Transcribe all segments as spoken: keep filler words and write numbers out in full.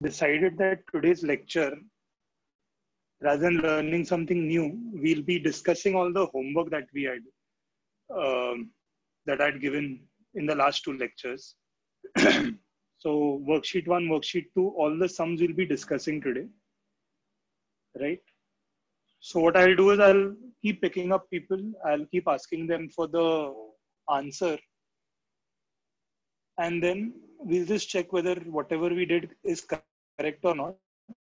decided that today's lecture, rather than learning something new, we'll be discussing all the homework that we had, um, that I'd given in the last two lectures. So worksheet one, worksheet two, all the sums we'll be discussing today, right? So what I'll do is I'll keep picking up people. I'll keep asking them for the answer. And then we'll just check whether whatever we did is correct or not.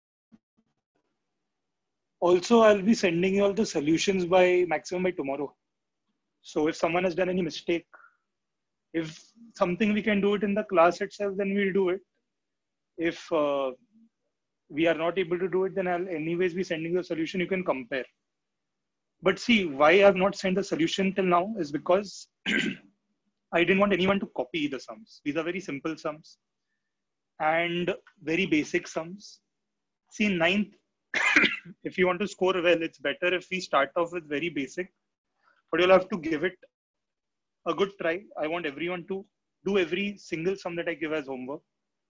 Also, I'll be sending you all the solutions by maximum by tomorrow. So if someone has done any mistake, if something we can do it in the class itself, then we'll do it. If uh, we are not able to do it, then I'll anyways be sending you a solution. You can compare. But see, why I've not sent the solution till now is because I didn't want anyone to copy the sums. These are very simple sums and very basic sums. See, ninth, if you want to score well, it's better if we start off with very basic, but you'll have to give it a good try. I want everyone to do every single sum that I give as homework.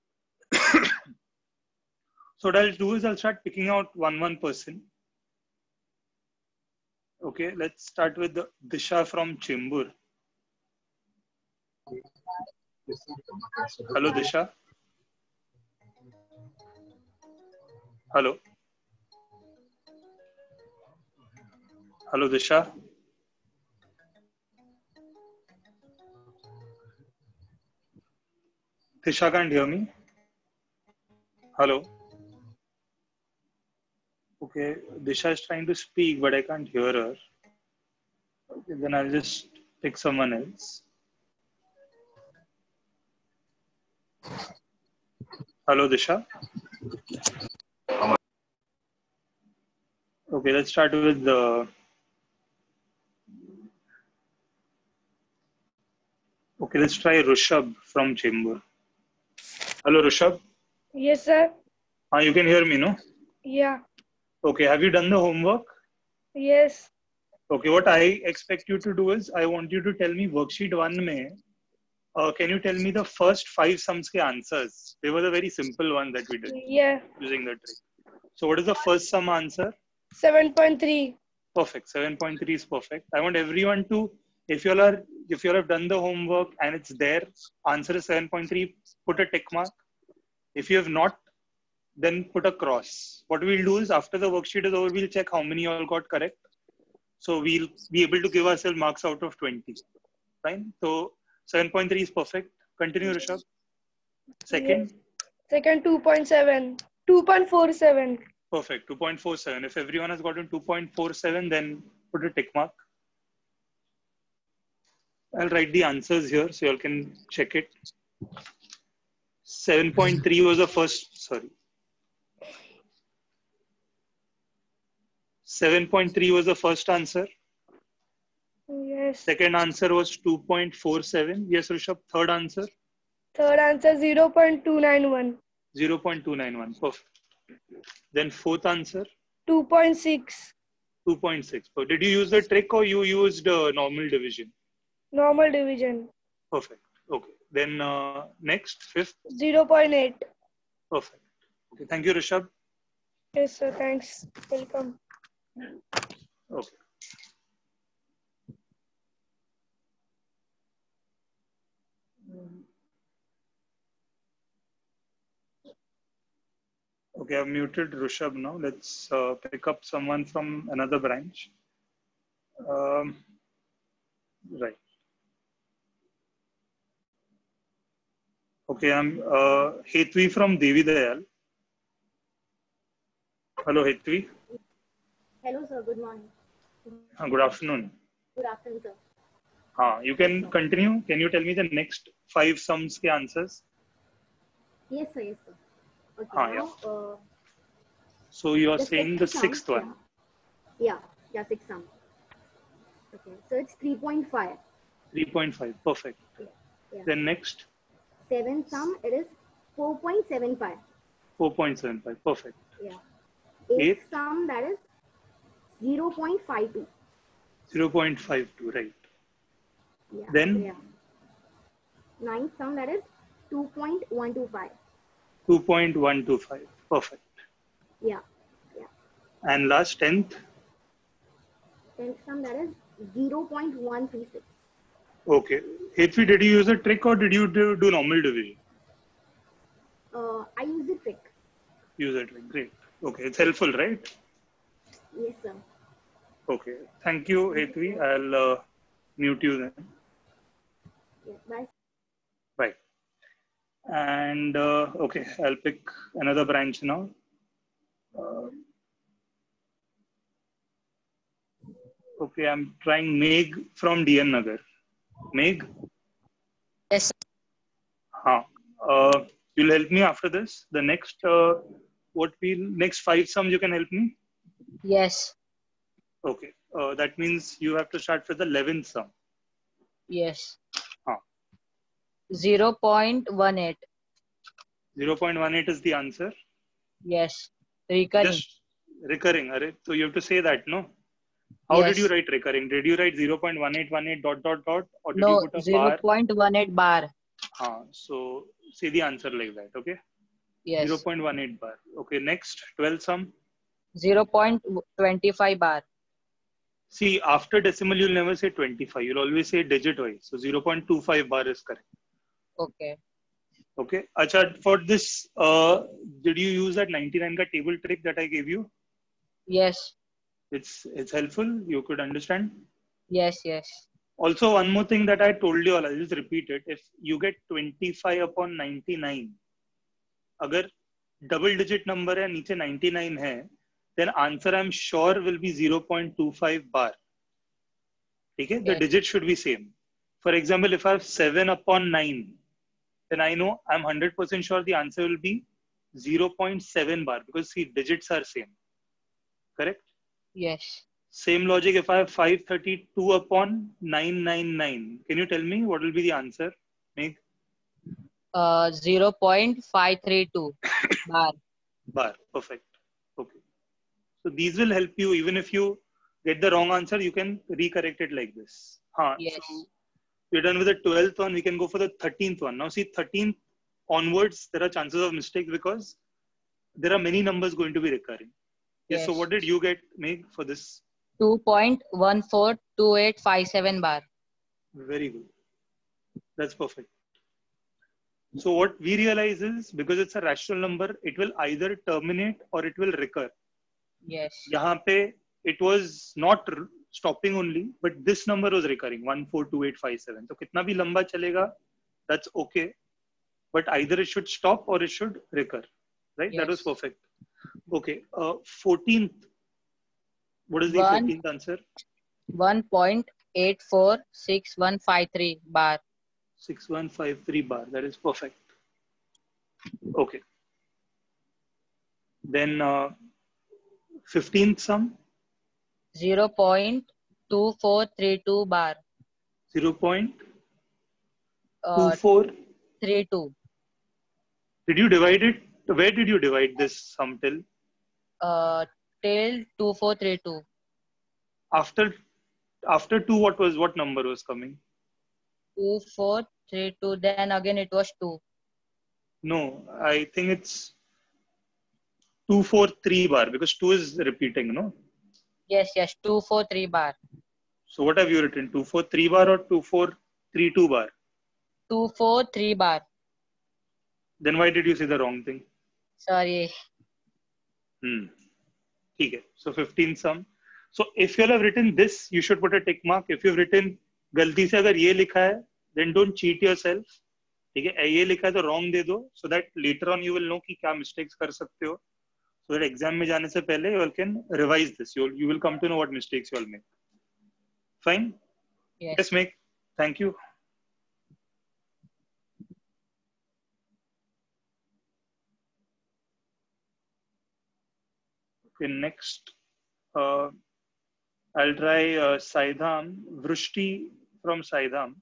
So what I'll do is I'll start picking out one, one person. Okay, let's start with the Disha from Chembur. Hello, Disha. Hello. Hello, Disha. Disha can't hear me. Hello. Okay, Disha is trying to speak, but I can't hear her. Okay, then I'll just pick someone else. Hello, Disha. Okay, let's start with the. Okay, let's try Rushabh from Chembur. Hello, Rushabh. Yes, sir. Ah, you can hear me, no? Yeah. Okay, have you done the homework? Yes. Okay, what I expect you to do is, I want you to tell me worksheet one mein, uh, can you tell me the first five sums ke answers? They were the very simple one that we did. Yeah. Using the trick. So what is the first sum answer? seven point three. Perfect. seven point three is perfect. I want everyone to, if you all are, if you all have done the homework and it's there, answer is seven point three, put a tick mark. If you have not, then put a cross. What we'll do is after the worksheet is over, we'll check how many you all got correct. So we'll be able to give ourselves marks out of twenty. Fine. So seven point three is perfect. Continue, Rishabh. Second. Yes. Second, two point seven. two point four seven. Perfect. two point four seven. If everyone has gotten two point four seven, then put a tick mark. I'll write the answers here so you all can check it. seven point three was the first, sorry. seven point three was the first answer. Yes. Second answer was two point four seven. Yes, Rishabh. Third answer? Third answer, zero point two nine one. zero point two nine one. Perfect. Then fourth answer? two point six. two point six. So did you use the trick or you used uh, normal division? Normal division. Perfect. Okay. Then uh, next, fifth? zero point eight. Perfect. Okay. Thank you, Rishabh. Yes, sir. Thanks. Welcome. Okay. Okay, I've muted Rishabh now. Let's uh, pick up someone from another branch. Um, right. Okay, I'm uh, Hetvi from Devi Dayal. Hello, Hetvi. Hello, sir. Good morning. Uh, good afternoon. Good afternoon, sir. Uh, you can yes, continue. Can you tell me the next five sums ke answers? Yes, sir. Yes, sir. Okay. Ah, now, yeah. uh, so you are the saying the sum, sixth one. Yeah. yeah, yeah, sixth sum. Okay, so it's three point five. three point five. Perfect. Yeah. yeah. Then next. Seventh sum, it is four point seven five. four point seven five. Perfect. Yeah. Eighth Eighth sum, that is zero point five two. zero point five two, right. Yeah. Then? Yeah. Ninth sum, that is two point one two five. two point one two five. Perfect. Yeah. Yeah. And last tenth. Tenth sum, that is zero point one three six. Okay. Hetvi, did you use a trick or did you do, do normal division? Uh, I use the trick. Use a trick. Great. Okay. It's helpful, right? Yes, sir. Okay. Thank you, Hetvi. I'll uh, mute you then. Yeah, bye. Bye. And uh, okay, I'll pick another branch now. Uh, okay, I'm trying Meg from D N Nagar. Meg? Yes. Huh. Uh, you'll help me after this. The next, uh, what we next five sums you can help me. Yes. Okay. Uh, that means you have to start with the eleventh sum. Yes. Huh. zero point one eight. zero point one eight is the answer. Yes. Recurring. Just recurring. Arre. So you have to say that, no? How yes. did you write recurring? Did you write zero point one eight one eight dot dot dot or did no, you put a zero point one eight bar? bar? So say the answer like that, okay? Yes. zero point one eight bar. Okay, next, twelve sum. zero point two five bar. See, after decimal, you'll never say twenty-five. You'll always say digit wise. So zero point two five bar is correct. Okay. Okay. Acha, for this, uh, did you use that ninety-nine ka table trick that I gave you? Yes. It's, it's helpful. You could understand. Yes, yes. Also, one more thing that I told you all, I'll just repeat it. If you get twenty-five upon ninety-nine, agar double digit number hai, niche ninety-nine hai, then answer I'm sure will be zero point two five bar. Okay? The Yes. digit should be same. For example, if I have seven upon nine, then I know I'm one hundred percent sure the answer will be zero point seven bar because see, digits are same. Correct? Yes. Same logic if I have five thirty-two upon nine ninety-nine. Can you tell me what will be the answer? Meg? Uh, zero point five three two bar. Bar. Perfect. Okay. So these will help you. Even if you get the wrong answer, you can recorrect it like this. Huh. Yes. So we're done with the twelfth one. We can go for the thirteenth one. Now see, thirteenth onwards, there are chances of mistakes because there are many numbers going to be recurring. Yes. Yes. So what did you get, Meg, for this? two point one four two eight five seven bar. Very good. That's perfect. So what we realize is because it's a rational number, it will either terminate or it will recur. Yes. Yahan pe it was not stopping only, but this number was recurring, one four two eight five seven. So kitna bhi lamba chalega, that's okay. But either it should stop or it should recur. Right? Yes. That was perfect. Okay. Uh, fourteenth. What is the One. fourteenth answer? one point eight four six one five three bar. six one five three bar. That is perfect. Okay. Then uh, fifteenth sum. zero point two four three two bar. zero point two Uh, four. three two. Did you divide it? Where did you divide this sum till? Uh, till two four three two. After after two, what was what number was coming? two four three two. Then again it was two. No, I think it's two four three bar because two is repeating, no? Yes, yes. two four three bar. So what have you written? two four three bar or two four three two bar? two four three bar. Then why did you say the wrong thing? Sorry. Hmm. Okay. So fifteen sum. So if you have written this, you should put a tick mark. If you've written गलती से अगर ये लिखा है, then don't cheat yourself. ठीक है? ये लिखा है तो wrong दे दो, so that later on you will know कि क्या mistakes कर सकते हो. So that exam में जाने से पहले you all can revise this. You you will come to know what mistakes you all make. Fine. Yes. Yes, make. Thank you. Okay, next. Uh, I'll try uh, Saidham. Vrishti from Saidham.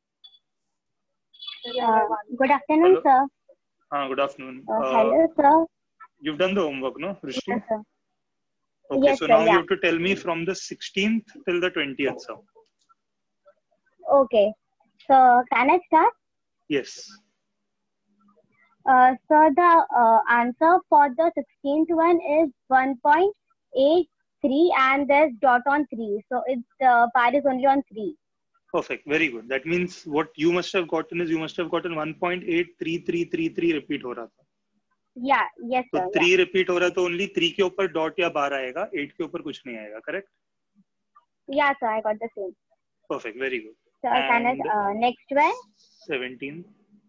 Uh, good afternoon, Hello. sir. Ah, good afternoon. Uh, Uh, hello, sir. You've done the homework, no, Vrishti? Yes, sir. Okay, Yes, so sir, now yeah. you have to tell me from the sixteenth till the twentieth, sir. Okay. So, can I start? Yes. Uh, so the uh, answer for the sixteenth one is one point eight three and there's dot on three. So it's the bar is only on three. Perfect. Very good. That means what you must have gotten is you must have gotten one point eight three three three three repeat हो रहा था. Yeah, yes तो sir. three Yeah. repeat हो रहा तो only three के ऊपर dot या bar आएगा, eight के ऊपर कुछ नहीं आएगा. Correct? Yeah sir, I got the same. Perfect. Very good. So can I, And uh, next one? seventeen.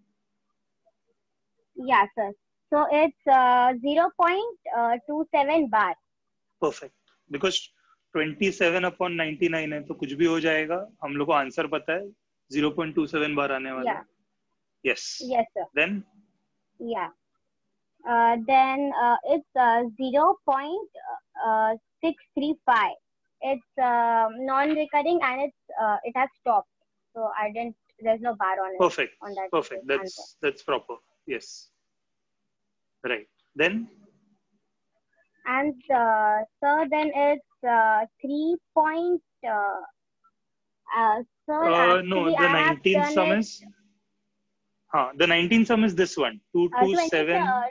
Yeah sir. So it's uh, zero point two seven bar. Perfect. Because twenty-seven upon ninety-nine है तो कुछ भी हो जाएगा. हम लोग को answer पता है. zero point two seven बार आने वाला. Yeah. Yes. Yes sir. Then Yeah. Uh, then uh, it's uh, zero point six three five. It's uh, non-recurring and it's uh, it has stopped. So I didn't. There's no bar on it. perfect. On that Perfect. That's answer. that's proper. Yes. Right. Then And uh, so then it's uh, three point. Uh, uh, so uh, no, actually the I have nineteen done sum it. is huh, the nineteen sum is this one. two Uh, twenty-seven twenty,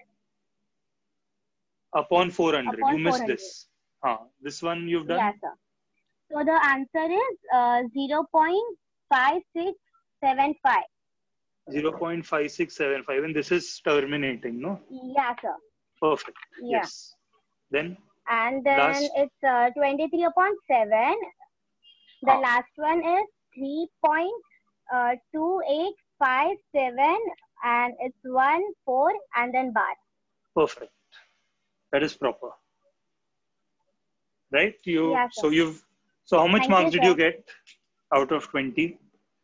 upon four hundred. upon You missed four hundred. this. Huh. This one you've done? Yeah, sir. So the answer is uh, zero point five six seven five. zero point five six seven five, and this is terminating, no? Yeah, sir. Perfect. Yeah. Yes. Then And then last. it's uh, twenty-three upon seven. The Huh. last one is three point two eight five seven and it's one, four and then bar. Perfect. That is proper. Right? You. Yeah, sir. So you've. So how much Thank marks you, did you sir. get out of twenty?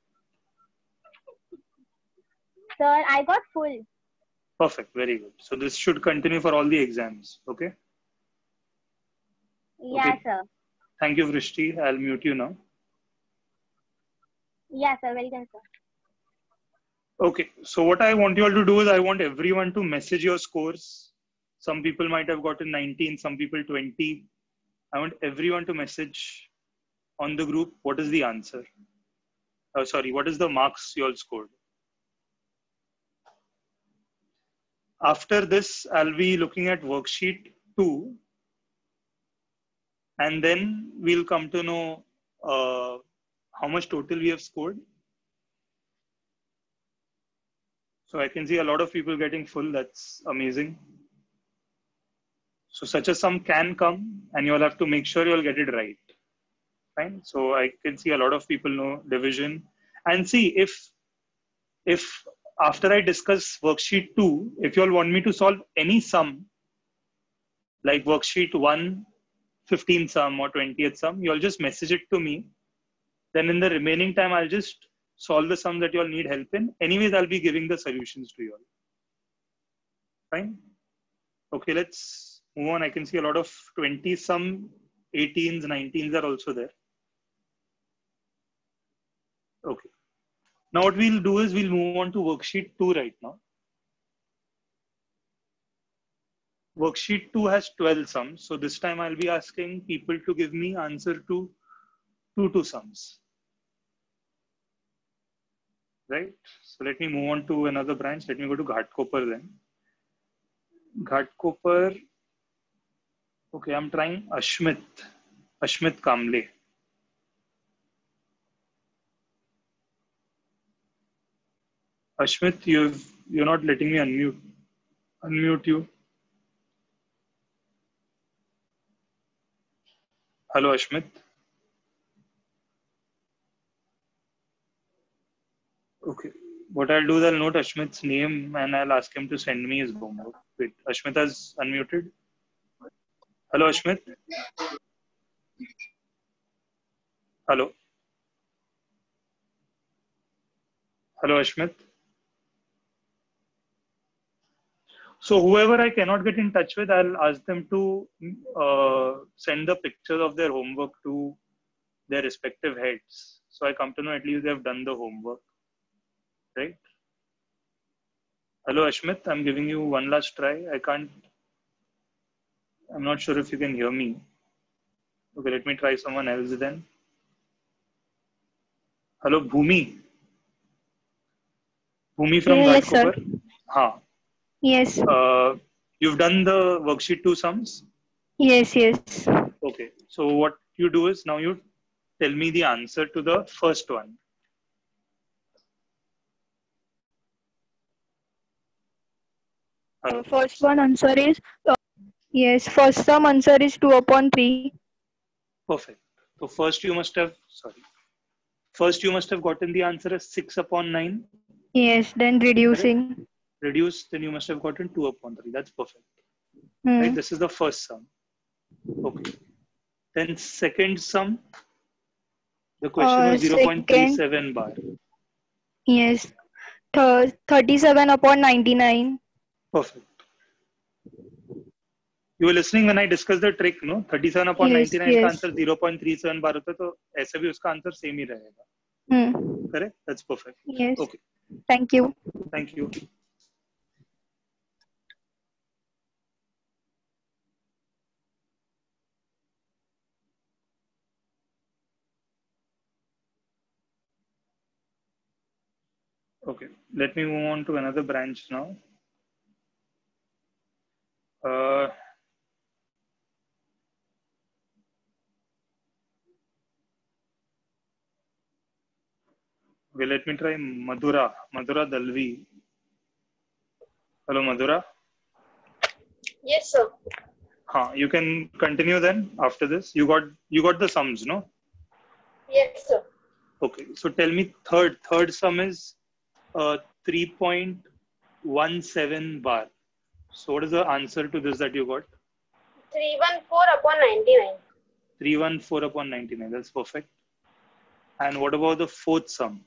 Sir, I got full. Perfect. Very good. So this should continue for all the exams. Okay. Yeah, Okay. sir. Thank you, Vrishti. I'll mute you now. Yeah, sir. Welcome, sir. Okay. So what I want you all to do is I want everyone to message your scores. Some people might have gotten nineteen, some people twenty. I want everyone to message on the group what is the answer. Oh, sorry, what is the marks you all scored. After this, I'll be looking at worksheet two. And then we'll come to know uh, how much total we have scored. So I can see a lot of people getting full. That's amazing. So such a sum can come and you'll have to make sure you'll get it right. Fine. So I can see a lot of people know division. And see if, if after I discuss worksheet two, if you all want me to solve any sum, like worksheet one, fifteen sum or twentieth sum, you'll just message it to me. Then in the remaining time, I'll just solve the sum that you all need help in. Anyways, I'll be giving the solutions to you all. Fine. Okay, let's move on. I can see a lot of twenty sum, eighteens, nineteens are also there. Okay. Now what we'll do is we'll move on to worksheet two right now. Worksheet two has twelve sums. So this time I'll be asking people to give me answer to two two sums. Right? So let me move on to another branch. Let me go to Ghatkopar then. Ghatkopar. Okay, I'm trying Ashmit. Ashmit Kamble. Ashmit, you've, you're not letting me unmute. Unmute you. Hello, Ashmit. Okay. What I'll do is I'll note Ashmit's name and I'll ask him to send me his homework. Wait, Ashmit has unmuted. Hello, Ashmit. Hello. Hello, Ashmit. So whoever I cannot get in touch with, I'll ask them to uh, send the pictures of their homework to their respective heads. So I come to know at least they've done the homework, right? Hello, Ashmit. I'm giving you one last try. I can't, I'm not sure if you can hear me. Okay, let me try someone else then. Hello, Bhumi. Bhumi from Yes, Ghatkopar. sir. Haan. Yes. Uh, you've done the worksheet two sums? Yes, yes. Okay. So what you do is now you tell me the answer to the first one. Uh, first one answer is, uh, yes, first sum answer is two upon three. Perfect. So first you must have, sorry. First you must have gotten the answer as six upon nine. Yes, then Correct? reducing. Reduce, then you must have gotten two upon three. That's perfect. Hmm. Right? This is the first sum. Okay. Then second sum, the question Uh, was zero point three second, seven bar. yes, Th- thirty-seven upon ninety-nine. Perfect. You were listening when I discussed the trick, no? thirty-seven upon Yes, ninety-nine का yes. Answer zero point three seven बार होता है, तो ऐसे भी उसका answer same ही रहेगा. Hmm. Correct? That's perfect. Yes. Okay. Thank you. Thank you. Okay. Let me move on to another branch now. Uh, okay, let me try Madhura. Madhura Dalvi. Hello, Madhura. Yes, sir. Huh, you can continue then after this. You got you got the sums, no? Yes, sir. Okay. So tell me third third sum is uh, three point one seven bar. So what is the answer to this that you got? three hundred fourteen upon ninety-nine. three hundred fourteen upon ninety-nine. That's perfect. And what about the fourth sum?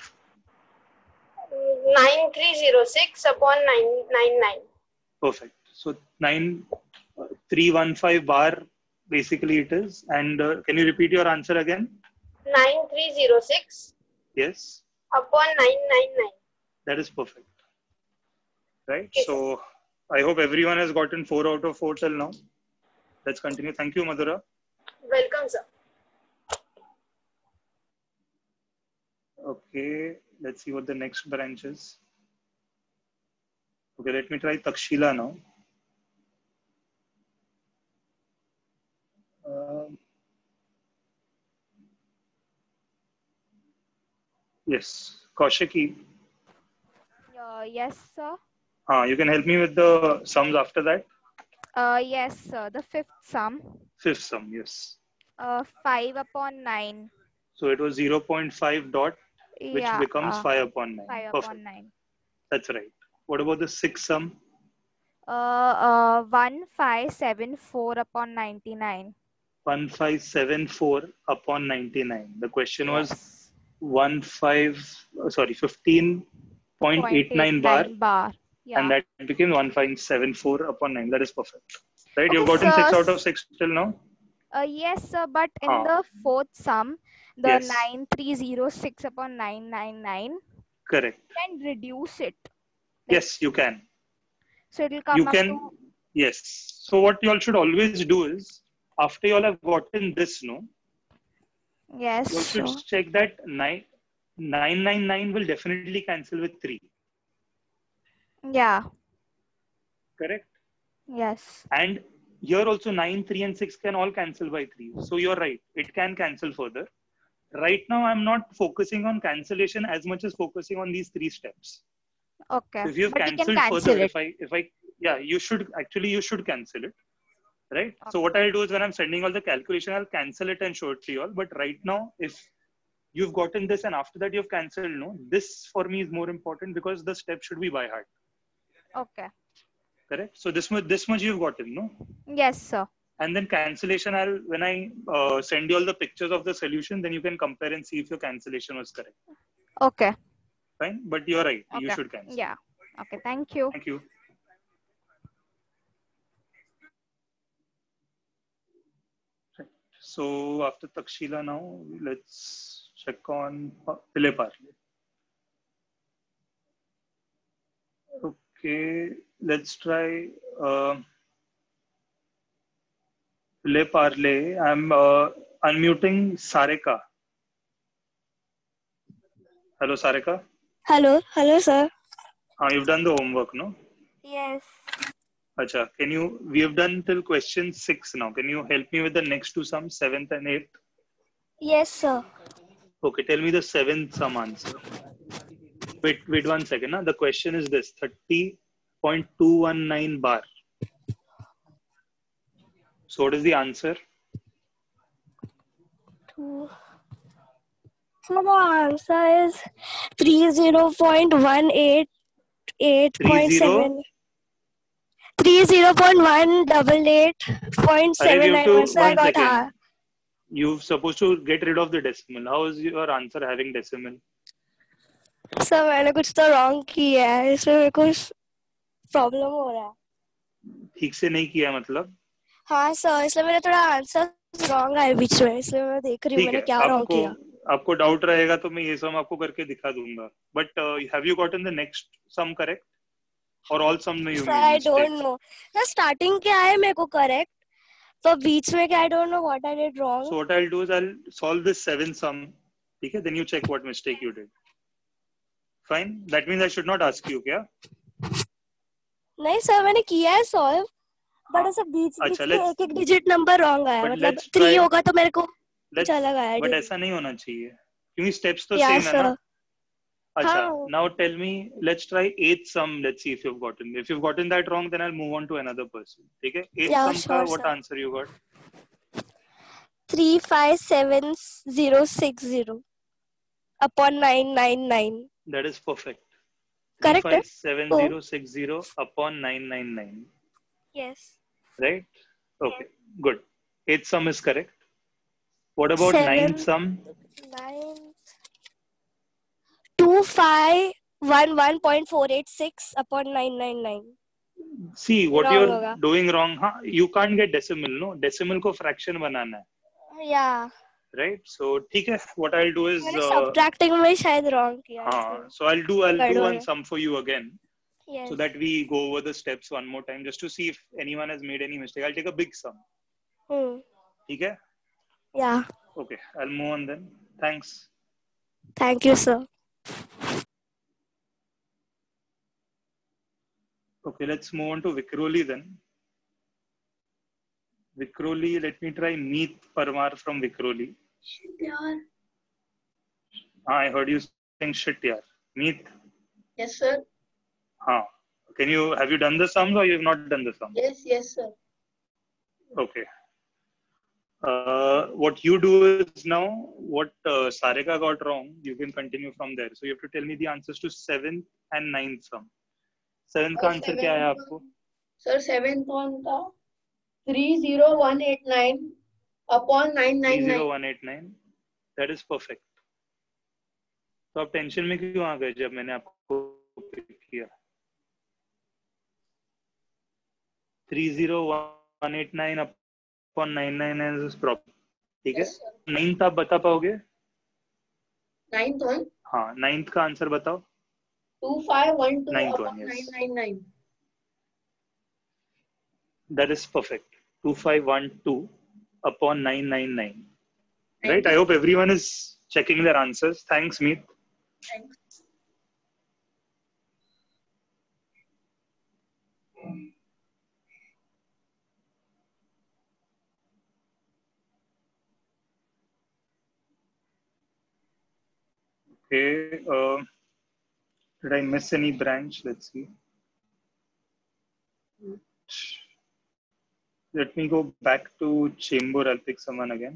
nine three zero six upon nine ninety-nine. Perfect. So nine three one five bar basically it is. And uh, can you repeat your answer again? nine three zero six Yes. upon nine ninety-nine. That is perfect. Right. Yes, so I hope everyone has gotten four out of four till now. Let's continue. Thank you, Madhura. Welcome, sir. Okay. Let's see what the next branch is. Okay, let me try Takshila now. Um, yes, Kaushiki. Uh, yes, sir. Uh, you can help me with the sums after that. Uh, yes, sir. The fifth sum. Fifth sum, yes. Uh, five upon nine. So it was zero point five dot, which Yeah, becomes uh, five upon nine. five Perfect. upon nine. That's right. What about the sixth sum? Uh, uh, one five seven four upon ninety-nine. one five seven four upon ninety-nine. The question Yes. was one five, uh, sorry, fifteen point eight nine bar, bar. Yeah. and that became one five seven four upon nine. That is perfect. Right? Okay, You've gotten sir. six out of six till now? Uh, yes, sir. But in Ah. the fourth sum, the Yes. nine three zero six upon nine ninety-nine, Correct. you can reduce it. Yes, you can. So it will come You up can, to. yes. So what you all should always do is, after you all have gotten this, no, Yes, you all should sir. check that nine nine nine nine will definitely cancel with three. Yeah. Correct. Yes. And here also nine, three, and six can all cancel by three. So you're right. It can cancel further. Right now, I'm not focusing on cancellation as much as focusing on these three steps. Okay. So if you've But we can cancelled cancel further, it. if I, if I, yeah, you should actually, you should cancel it. Right. Okay. So what I'll do is when I'm sending all the calculation, I'll cancel it and show it to you all. But right now, if you've gotten this and after that you've cancelled, no, this for me is more important because the step should be by heart. Okay. Correct. So this much, this much you've gotten, no? Yes, sir. And then cancellation, I'll, when I uh, send you all the pictures of the solution, then you can compare and see if your cancellation was correct. Okay. Fine. But you're right. Okay. You should cancel. Yeah. Okay. Thank you. Thank you. Right. So after Takshila now, let's check on Pillay Parle. Okay, let's try uh, Pillay Parle. I'm uh, unmuting Sarika. Hello, Sarika. Hello, hello, sir. Uh, you've done the homework, no? Yes. Acha, can you, we have done till question six now. Can you help me with the next two sums, seventh and eighth? Yes, sir. Okay, tell me the seventh sum answer. Wait, wait one second. Huh? The question is this, thirty point two one nine bar. So what is the answer? Two. So the answer is thirty point one eight eight point seven. thirty point one eight eight point Array, we seven have nine. to, So I one got second. half. You're supposed to get rid of the decimal. How is your answer having decimal? Sir मैंने कुछ तो wrong किया है इसमें मेरे को problem हो रहा है ठीक से नहीं किया मतलब? हाँ सर इसलिए मेरा थोड़ा आंसर रॉन्ग है बीच में इसलिए मैं देख रही हूँ मैंने क्या रॉन्ग आपको किया आपको डाउट रहेगा तो मैं ये सम आपको करके दिखा दूंगा but have you gotten the next sum correct और ऑल सम में you sir I don't know sir starting क्या है मेरे को करेक्ट तो बीच में क्या I don't know what I did wrong so what I will do is I will solve this seven sum ठीक है then you check what mistake you did fine that means I should not ask you क्या नहीं sir मैंने किया है solve but ऐसा बीच बीच में एक एक डिजिट नंबर रॉन्ग आया मतलब थ्री होगा तो मेरे को कुछ अलग आया बट ऐसा नहीं होना चाहिए क्योंकि स्टेप्स तो सेम है ना अच्छा now tell me let's try eighth sum let's see if you've gotten if you've gotten that wrong then I'll move on to another person ठीक है eighth yeah, sum sure, का what sir. answer you got three five seven zero six zero upon nine nine nine that is perfect correct three five seven zero six zero upon nine nine nine yes right okay yes. Good eighth sum is correct what about Seven, ninth sum nine two five one one point four eight six upon nine nine nine see what wrong you're hoga. doing wrong huh? You can't get decimal no decimal ko fraction banana hai yeah right so ठीक है what I'll do is मैंने uh, subtracting में शायद wrong किया हाँ so I'll do I'll do one sum for you again yes. so that we go over the steps one more time just to see if anyone has made any mistake I'll take a big sum hmm. ठीक है yeah okay I'll move on then thanks thank you sir okay let's move on to Vikroli then Vikroli let me try Meet Parmar from Vikroli shit yaar ah I heard you saying shit yaar Meet yes sir हाँ can you have you done the sums or you have not done the sums yes yes sir okay uh, what you do is now what uh, Sarika got wrong you can continue from there so you have to tell me the answers to seventh and ninth sum seventh का answer क्या है आपको sir seventh one का three zero one eight nine upon nine nine nine three zero one eight nine that is perfect तो आप tension में क्यों आ गए जब मैंने आपको पिक किया three zero one eight nine upon nine nine nine is proper ठीक है नाइन्थ आप बता पाओगे नाइन्थ वन हाँ नाइन्थ का आंसर बताओ two five one two Ninth upon one, yes. nine nine nine that is perfect two five one two upon nine nine nine Thank right you. I hope everyone is checking their answers thanks Meet thanks okay uh, did I miss any branch let's see let me go back to Chembur I'll pick someone again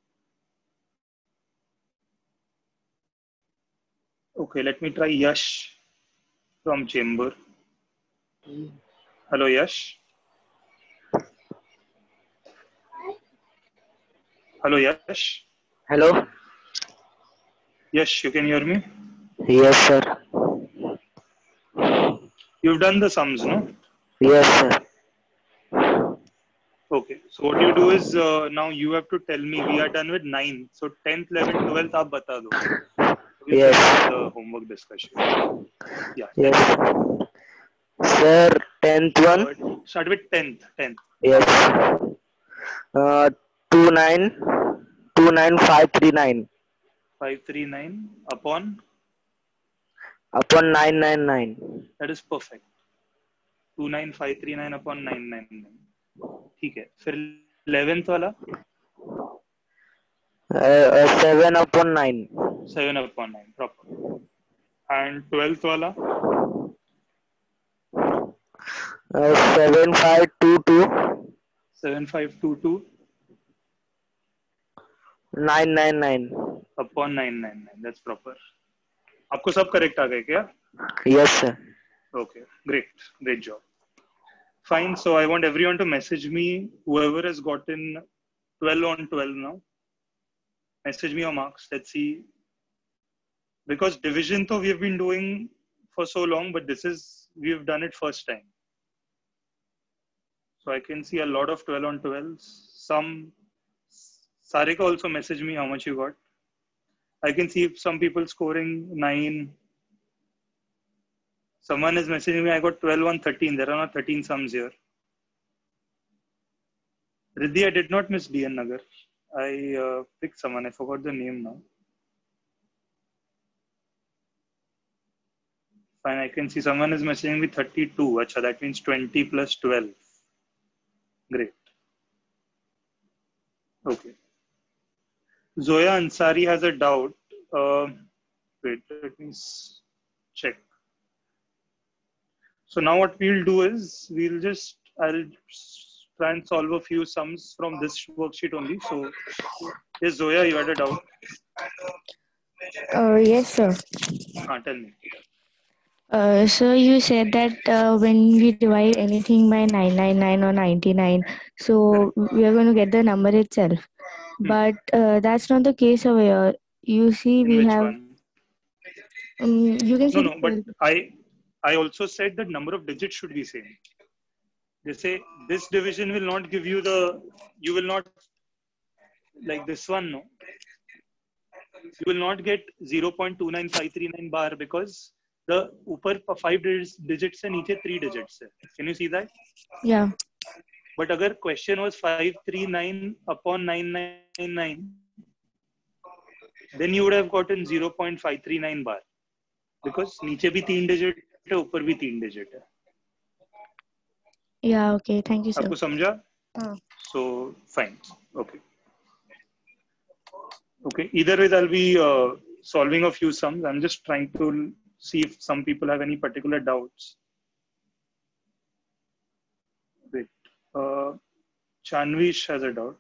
okay let me try Yash from Chembur hello Yash hello Yash hello Yash you can hear me yes sir you've done the sums no yes sir okay so what you do is uh, now you have to tell me we are done with nine so tenth eleventh twelfth aap bata do we'll yes the homework discussion yeah yes sir tenth one start with tenth tenth yes uh two nine two nine five three nine five three nine upon upon nine nine nine that is perfect two nine five three nine upon nine nine nine, ठीक है. फिर eleventh वाला seven upon nine. Seven upon nine proper. And twelfth वाला seven five two two seven five two two nine nine nine upon nine nine nine. That's proper. आपको सब correct आ गए क्या? Yes sir. Okay, great, great job. Fine. So I want everyone to message me. Whoever has gotten twelve on twelve now, message me your marks. Let's see. Because division, though we have been doing for so long, but this is we have done it first time. So I can see a lot of twelve on twelves. Some Sarika also message me how much you got. I can see some people scoring nine. Someone is messaging me, I got twelve on thirteen. There are not thirteen sums here. Riddhi, I did not miss D N Nagar. I uh, picked someone. I forgot the name now. Fine, I can see someone is messaging me thirty-two. Achha, that means twenty plus twelve. Great. Okay. Zoya Ansari has a doubt. Uh, wait, let me check. So now what we'll do is we'll just I'll try and solve a few sums from this worksheet only. So yes, Zoya, you had a doubt. Uh, yes, sir. Ah, tell me. Uh, so you said that uh, when we divide anything by nine ninety-nine or ninety-nine, so we are going to get the number itself. Hmm. But uh, that's not the case over here. You see, In we which have. one? Um, you can see. No, no, but I I also said that number of digits should be same. They say this division will not give you the, you will not, like this one, no. You will not get zero point two nine five three nine bar because the upper five digits and niche three digits. Can you see that? Yeah. But agar question was five three nine upon nine nine nine, then you would have gotten zero point five three nine bar. Because नीचे भी तीन digit है, ऊपर भी तीन digit है. Yeah. Okay. Thank you, sir. आपको समझा? हाँ. So fine. Okay. Okay. Either way, I'll be uh, solving a few sums. I'm just trying to see if some people have any particular doubts. Wait. Uh, Chanvish has a doubt.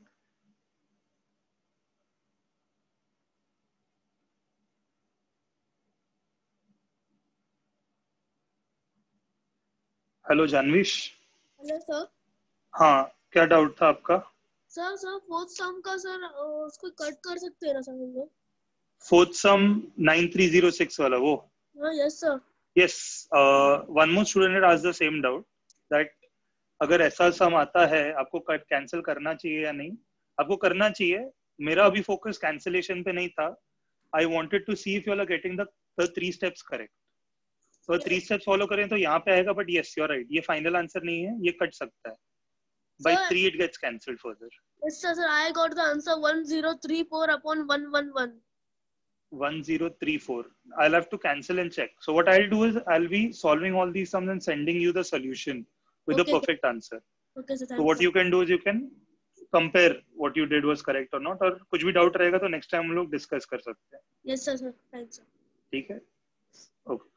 Hello Janvish. Hello sir. हाँ, क्या doubt था आपका? Sir sir fourth सम का sir उसको cut कर सकते हैं ना सर हम लोग? Fourth sum nine three zero six वाला वो? हाँ yes sir. Yes. One more student had asked the same doubt that अगर ऐसा सम आता है आपको कैंसिल करना चाहिए या नहीं. आपको करना चाहिए. मेरा अभी फोकस कैंसिलेशन पे नहीं था. I wanted to see if you are getting the three steps correct. तो थ्री स्टेप्स फॉलो करें तो यहाँ पे आएगा. But yes you are right, ये फाइनल आंसर नहीं है, ये कट सकता है. By three it gets cancelled further. Yes sir. Sir I got the answer one zero three four upon one one one. one zero three four. I'll have to cancel and check. So what I'll do is I'll be solving all these sums and sending you the solution with Okay, the perfect answer. Okay sir. So what you can do is you can compare what you did was correct or not. और कुछ भी doubt रहेगा तो next time हम लोग discuss कर सकते हैं. Yes sir. Sir. Thanks sir. ठीक है? Okay.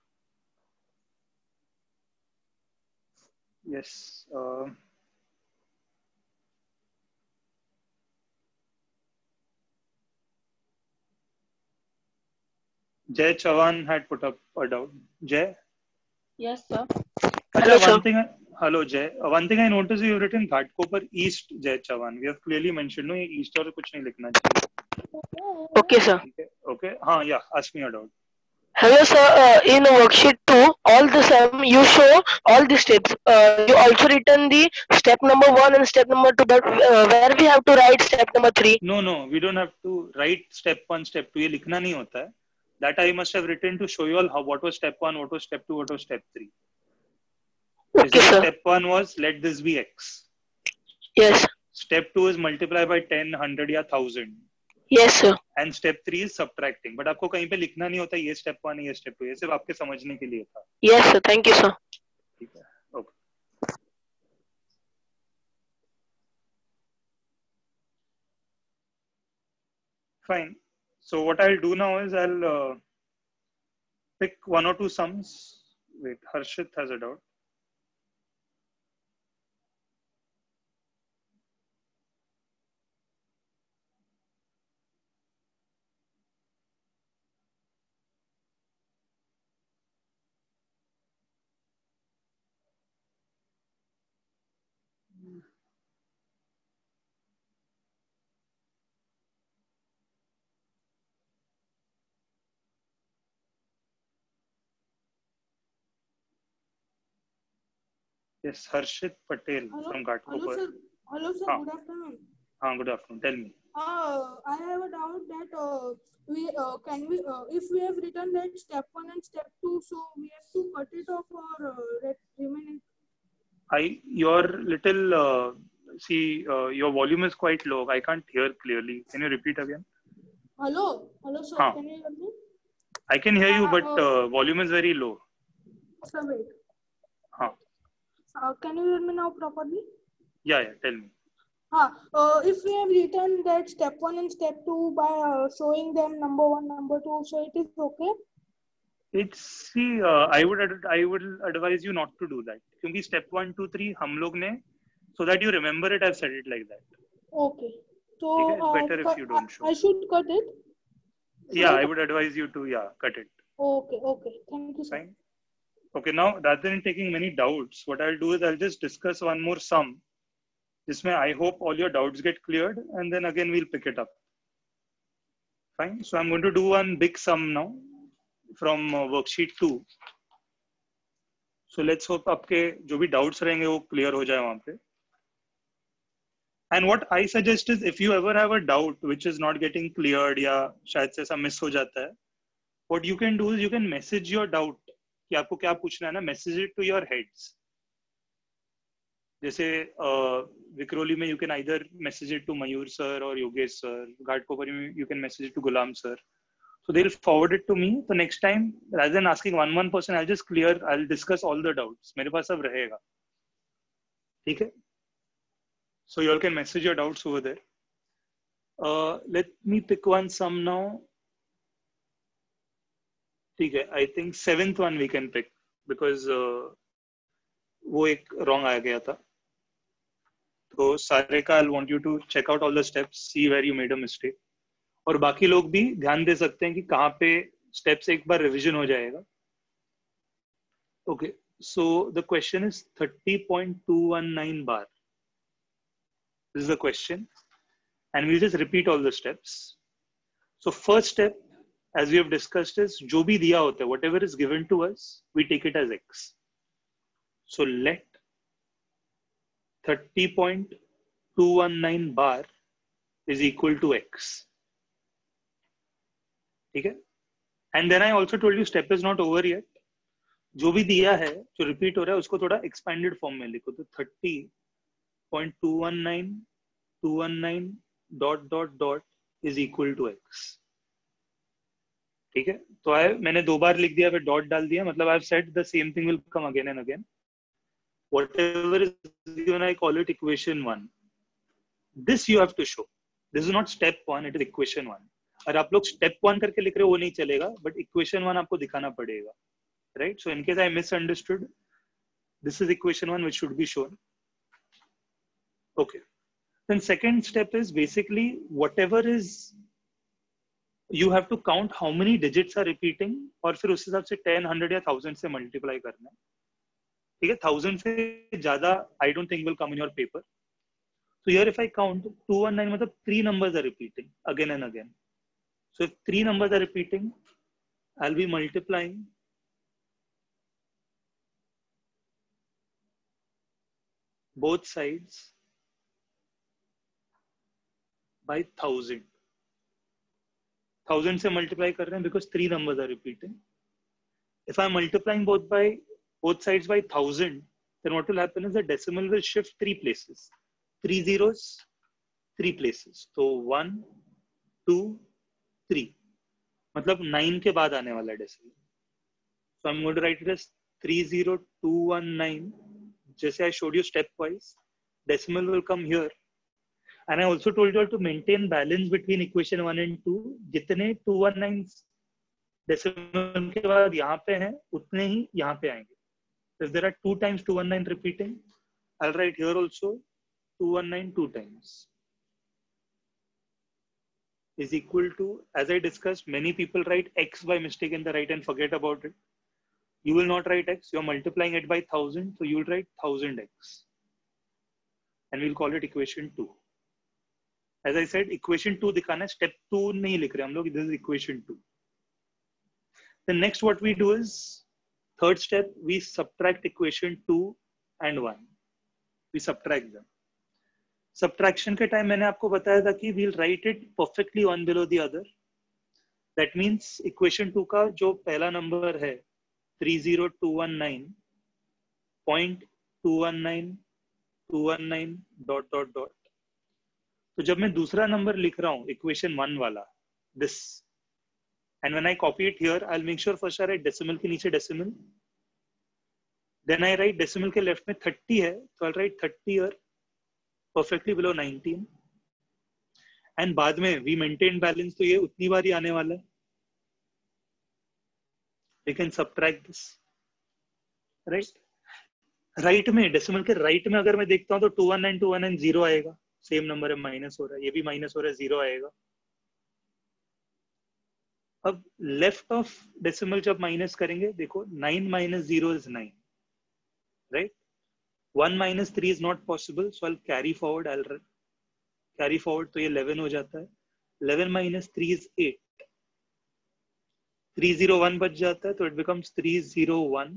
Yes. Uh, Jay Chavan had put up a doubt. Jay? Yes, sir. Hello, sir. One thing I, hello, Jay. Uh, one thing I noticed you've written Ghatkopar East, Jay Chavan. We have clearly mentioned, no, ये East और कुछ नहीं लिखना चाहिए. Okay, sir. Okay. Okay. हाँ, yeah. Ask me a doubt. Hello, sir. Uh, in worksheet two, all the sum you show all the steps. Uh, you also written the step number one and step number two, but uh, where we have to write step number three? No, no. We don't have to write step one, step two. ये लिखना नहीं होता है. That I must have written to show you all how what was step one, what was step two, what was step three. Okay, sir. Step one was let this be x. Yes. Step two is multiply by ten, hundred या thousand. Yes, sir. And step three is subtracting. But आपको कहीं पे लिखना नहीं होता ये step one है ये step two. ये सिर्फ आपके समझने के लिए था. Yes, sir. Thank you, sir. ठीक है. Okay. Fine. So what I'll do now is I'll uh, pick one or two sums. Wait, Harshit has a doubt. Yes, Harshit Patel Hello, from hello Ghatkopar. sir. Hello sir. Ah. Good afternoon. Ah, good afternoon. Tell me. Uh, I have a doubt that uh, we uh, can we uh, if we have written that step one and step two, so we have to cut it off or uh, remaining. I your little uh, see uh, your volume is quite low. I can't hear clearly. Can you repeat again? Hello, hello sir. Ah. Can you hear me? I can hear you, Uh, but uh, uh, volume is very low. Sir, wait. Huh. Uh, can you hear me now properly? Yeah, yeah. Tell me. Uh, uh, if we have written that step one and step two by uh, showing them number one, number two, so it is okay? It's see. Uh, I would ad- I would advise you not to do that. Because step one, two, three, हम लोग ने, so that you remember it, I've said it like that. Okay. So Okay, it's uh, better if cut- you don't show. I should cut it. Yeah, I would advise you to yeah cut it. Okay. Okay. Thank you, sir. Fine. Okay, now rather than taking many doubts, what I'll do is I'll just discuss one more sum. This way, I hope all your doubts get cleared, and then again we'll pick it up. Fine. So I'm going to do one big sum now from uh, worksheet two. So let's hope आपके जो भी doubts रहेंगे वो clear हो जाए वहाँ पे. And what I suggest is if you ever have a doubt which is not getting cleared या शायद से ऐसा miss हो जाता है, what you can do is you can message your doubt कि आपको क्या पूछना है ना, message it to your heads. जैसे विक्रोली में you can either message it to Mayur sir or Yogesh sir. Ghatkopar में you can message it to Gulam sir. So they'll forward it to me. So next time, rather than asking one one person, I'll just clear. I'll discuss all the doubts. मेरे पास सब रहेगा. ठीक है? So you all can message your doubts over there. Uh, let me pick one sum now. ठीक है? I think seventh one we can pick because uh, वो एक wrong आ गया था. तो Sarika, I'll want you to check out all the steps, see where you made a mistake. और बाकी लोग भी ध्यान दे सकते हैं कि कहाँ पे steps एक बार revision हो जाएगा. Okay, so the question is thirty point two one nine bar. This is the question, and we'll just repeat all the steps. So first step, as we have discussed, is जो भी दिया होता है, whatever is given to us, we take it as x. So let thirty point two one nine bar is equal to x. ठीक है? And then I also told you step is not over yet. जो भी दिया है, जो repeat हो रहा है, उसको थोड़ा expanded form में लिखो. तो thirty point two one nine two one nine dot dot dot is equal to x. ठीक है? तो I मैंने दो बार लिख दिया, फिर dot डाल दिया. मतलब I've said the same thing will come again and again. Whatever is given, I call it equation one. This you have to show. This is not step one, it is equation one. अगर आप लोग step one करके लिख रहे हो वो नहीं चलेगा, but equation one आपको दिखाना पड़ेगा, right? So in case I misunderstood, this is equation one which should be shown. Okay. Then second step is basically whatever is, you have to count how many digits are repeating और फिर उस हिसाब से ten, one hundred या one thousand से multiply करना है. ठीक है? Thousand से ज़्यादा I don't think will come in your paper. So here if I count two one nine, मतलब three numbers are repeating again and again. So if three numbers are repeating, I'll be multiplying both sides by thousand. Thousand से multiply कर रहे हैं because three numbers are repeating. If I'm multiplying both by both sides by thousand, then what will happen is the decimal will shift three places. Three zeros, three places. So one, two, three. मतलब nine के बाद आने वाला decimal. So I'm going to write it as three zero two one nine. जैसे I showed you stepwise, decimal will come here. And I also told you all to maintain balance between equation one and two. जितने two nineteen decimal के बाद यहाँ पे हैं, उतने ही यहाँ पे आएंगे. If there are two times two nineteen repeating, I'll write here also two nineteen two times is equal to, as I discussed, many people write x by mistake in the right and forget about it. You will not write x, you're multiplying it by one thousand, so you'll write one thousand x. And we'll call it equation two. As I said, equation two दिखाना है, step two नहीं लिख रहे हम लोग, this is equation two. Then next what we do is, third step, we subtract equation two and one. We subtract them. Subtraction के time मैंने आपको बताया था कि we'll write it perfectly one below the other. That means equation two का जो पहला number है three zero two one nine point two one nine two one nine dot dot dot. तो जब मैं दूसरा number लिख रहा हूँ equation one वाला this, and when I copy it here, I'll make sure first I write decimal के नीचे decimal. Then I write decimal के left में thirty है, so I'll write thirty here. Perfectly below nineteen. And बाद में we maintain balance, तो ये उतनी बार ही आने वाला है. We can subtract this, right? Right में decimal के right में अगर मैं देखता हूँ तो two one nine two one nine zero आएगा. Same number है, minus हो रहा है, ये भी minus हो रहा है, zero आएगा. अब left of decimal जब minus करेंगे, देखो nine minus zero is nine, right? one minus three is not possible, so I'll carry forward. I'll carry forward, तो ये eleven हो जाता है. eleven minus three is eight. three zero one बच जाता है, तो it becomes three zero one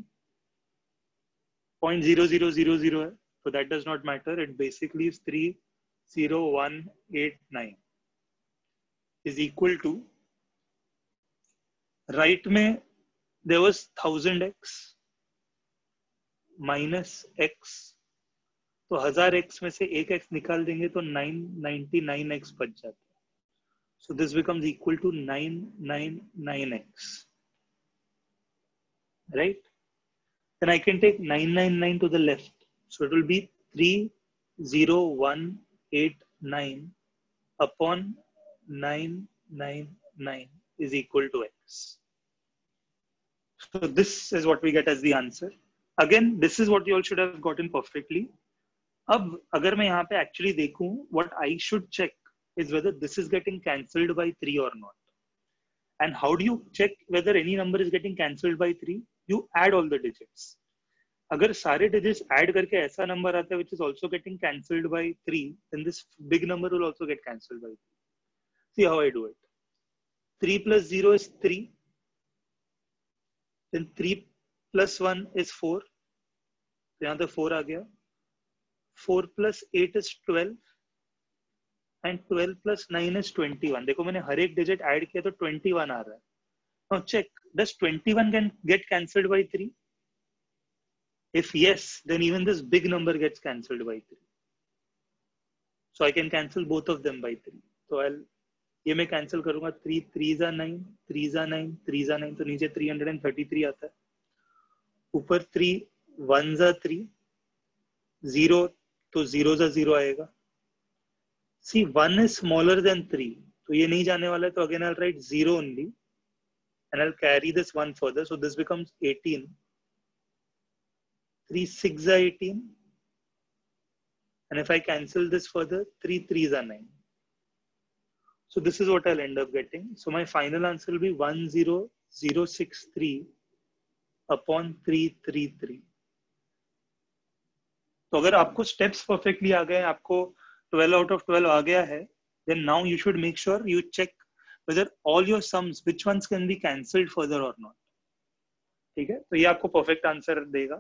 point zero zero zero zero है, so that does not matter. It basically is three zero one eight nine is equal to, right में there was one thousand x minus x, तो हजार x में से एक x निकाल देंगे तो nine ninety-nine x बच जाता है. So this becomes equal to nine ninety-nine x, right? Then I can take nine ninety-nine to the left, so it will be three zero one eight nine upon nine ninety-nine is equal to x. So this is what we get as the answer. Again, this is what you all should have gotten perfectly. अब अगर मैं यहाँ पे actually देखूं, what I should check is whether this is getting cancelled by three or not. And how do you check whether any number is getting cancelled by three? You add all the digits. अगर सारे digits add करके ऐसा number आता है which is also getting cancelled by three, then this big number will also get cancelled by three. See how I do it. three plus zero is three. Then three plus one is four. तो यहाँ पे four आ गया. four plus eight is twelve. And twelve plus nine is twenty-one. देखो मैंने हर एक digit add किया तो twenty-one आ रहा है. Now check, does twenty-one can get cancelled by three? If yes, then even this big number gets cancelled by three. So I can cancel both of them by three. So I'll ये मैं cancel करूँगा. three threes are nine, threes are nine, threes are nine. तो नीचे three hundred thirty-three आता है. ऊपर three ones are three, zero तो zeros are zero आएगा. See, one is smaller than three, तो ये नहीं जाने वाला है. तो again I'll write zero only, and I'll carry this one further. So this becomes eighteen. three six are eighteen, and if I cancel this further, three threes are nine. So this is what I'll end up getting. So my final answer will be one zero zero six three upon three three three. तो अगर आपको steps perfectly आ गए, आपको twelve out of twelve आ गया है, then now you should make sure you check whether all your sums, which ones can be cancelled further or not. ठीक है, तो ये आपको perfect answer देगा.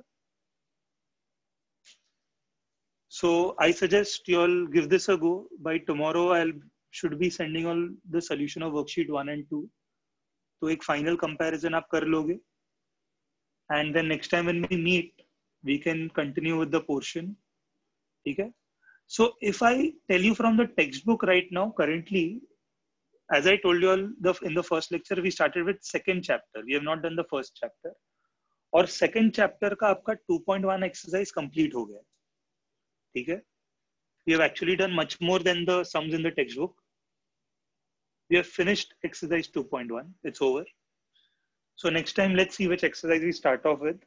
So I suggest you all give this a go. By tomorrow I'll should be sending all the solution of worksheet one and two. तो एक final comparison आप कर लोगे. And then next time when we meet, we can continue with the portion. Okay? So if I tell you from the textbook right now, currently, as I told you all the, in the first lecture, we started with second chapter. We have not done the first chapter. और second chapter का आपका two point one exercise complete हो गया. ठीक है? We have actually done much more than the sums in the textbook. We have finished exercise two point one. It's over. So next time, let's see which exercise we start off with.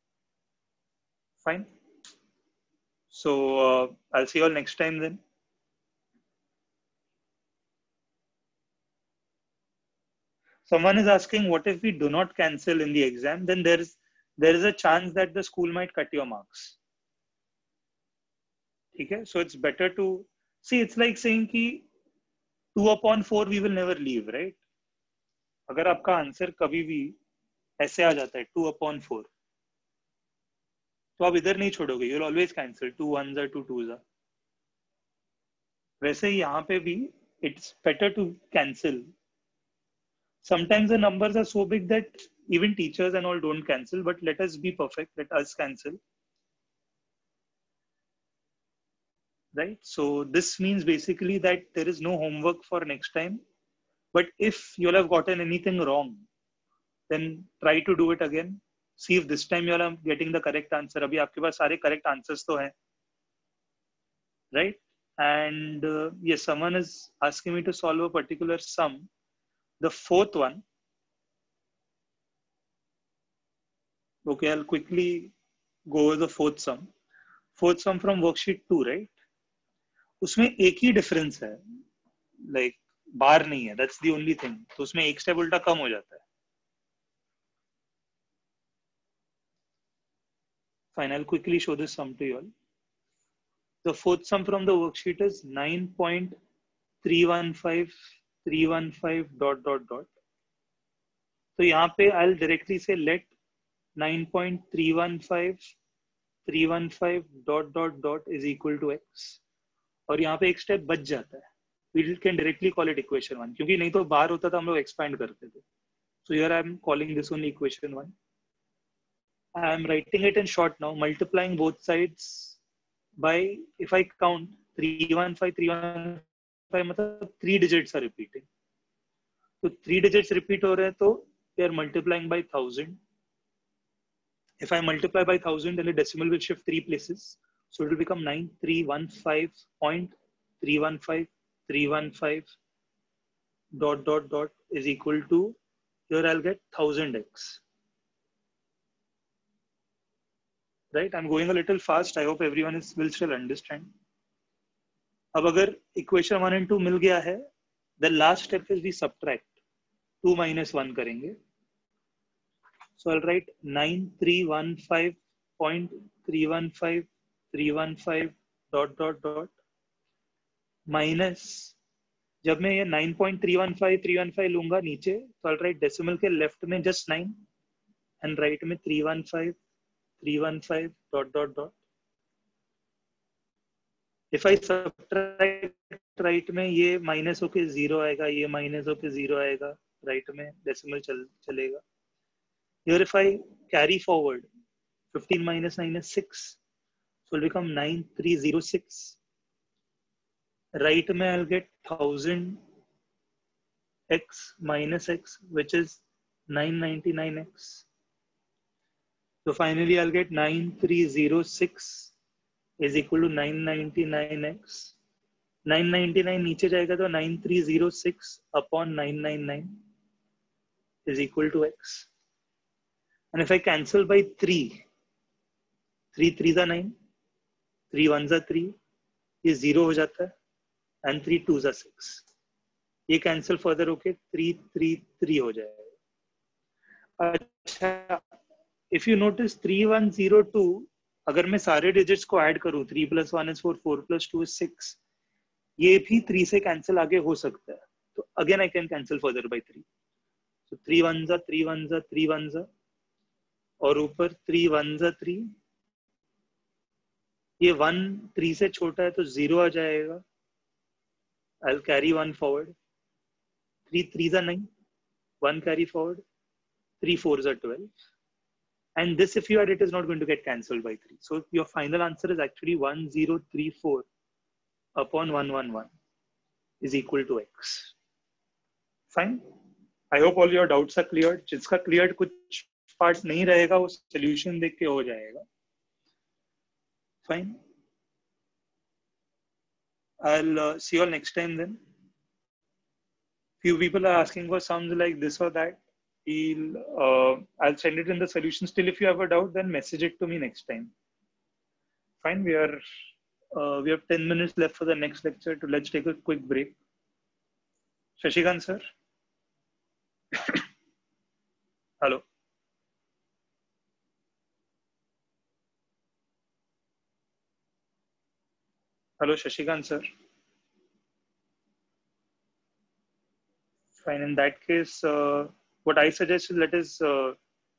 Fine. So uh, I'll see you all next time then. Someone is asking, what if we do not cancel in the exam? Then there is there is a chance that the school might cut your marks. Okay, so it's better to see. It's like saying कि two upon four we will never leave, right? अगर आपका answer कभी भी ऐसे आ जाता है two upon four, तो आप इधर नहीं छोड़ोगे. You'll always cancel. Two ones are two twos are. वैसे ही यहाँ पे भी it's better to cancel. Sometimes the numbers are so big that even teachers and all don't cancel, but let us be perfect. Let us cancel. Right? So this means basically that there is no homework for next time. But if you'll have gotten anything wrong, then try to do it again. See if this time you'll are getting the correct answer. Abhi aapke paas sare correct answers to hai. Right? And uh, yes, someone is asking me to solve a particular sum. The fourth one. Okay, I'll quickly go over the fourth sum. Fourth sum from worksheet two, right? उसमें एक ही difference है, like बार नहीं है. That's the only thing. तो उसमें एक step उल्टा कम हो जाता है. Fine, I'll quickly show this sum to you all. The fourth sum from the worksheet is nine point three one five three one five dot dot dot. तो यहाँ पे I'll directly say let nine point three one five three one five dot dot dot is equal to x. और यहाँ पे एक step बच जाता है. We can directly call it equation one. क्योंकि नहीं तो बाहर होता था हम लोग expand करते थे. So here I am calling this only equation one. I am writing it in short now, multiplying both sides by, if I count three one five three one five, मतलब three digits are repeating. So three digits repeat हो रहे हैं तो they are multiplying by thousand. If I multiply by thousand, then the decimal will shift three places. So it will become nine three one five point three one five three one five dot dot dot is equal to, here I'll get one thousand x. Right? I'm going a little fast. I hope everyone is will still understand. अब अगर equation one and two मिल गया है, the last step is we subtract. two minus one करेंगे. So I'll write nine three one five point three one five three one five dot dot dot minus, जब मैं ये nine point three one five three one five लूंगा नीचे, तो I'll write decimal के left में just nine and right में three one five three one five dot dot dot. If I subtract right में ये minus होके zero आएगा, ये minus होके zero आएगा, right में decimal चल चलेगा. Here if I carry forward, fifteen minus nine is six. So it will become nine three zero six. Right में I'll get one thousand x minus x, which is nine ninety-nine x. So finally I'll get nine three zero six is equal to nine ninety-nine x. nine ninety-nine नीचे जाएगा तो nine three zero six upon nine ninety-nine is equal to x. And if I cancel by three, three threes are nine, three ones are three, ये zero हो जाता है, and three twos are six. ये cancel further होके three three three हो जाएगा. अच्छा, if you notice three one zero two, अगर मैं सारे digits को add करूँ, three plus one is four, four plus two is six, ये भी three से cancel आगे हो सकता है. तो again I can cancel further by three. So three ones are three ones are three ones are, और ऊपर three ones are three. ये one three से छोटा है तो zero आ जाएगा. I'll carry one forward. Three threes are nine. One carry forward. Three fours are twelve. And this, if you add it, is not going to get cancelled by three. So your final answer is actually one zero three four upon one one one is equal to x. Fine. I hope all your doubts are cleared. जिसका cleared कुछ part नहीं रहेगा वो solution देख के हो जाएगा. Fine. I'll uh, see you all next time then. Few people are asking for sums like this or that. We'll, uh, I'll send it in the solution. Still, if you have a doubt, then message it to me next time. Fine. We are uh, we have ten minutes left for the next lecture. To let's take a quick break. Shashikant sir. Hello. Hello, Shashikant sir. Fine. In that case, uh, what I suggest is let us uh,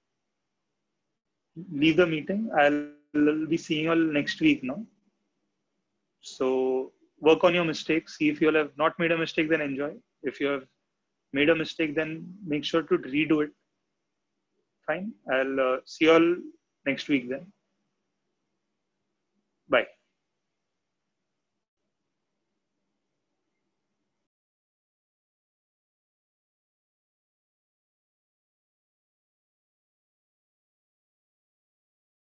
leave the meeting. I'll be seeing you all next week now. So work on your mistakes. See if you all have not made a mistake, then enjoy. If you have made a mistake, then make sure to redo it. Fine. I'll uh, see you all next week then. Bye.